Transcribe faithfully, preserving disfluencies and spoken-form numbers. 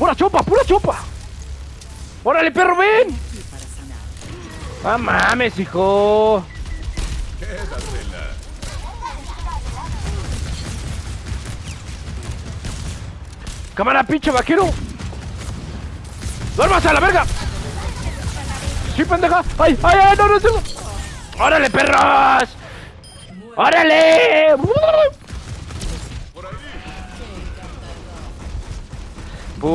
¡Pura chopa, pura chopa! ¡Órale, perro, ven! ¡Ah, mames, hijo! Quédatela. ¡Cámara, pinche vaquero! ¡Duérmase a la verga! ¡Sí, pendeja! ¡Ay, ay, ay! ¡No, no tengo! ¡Órale, perros! ¡Órale!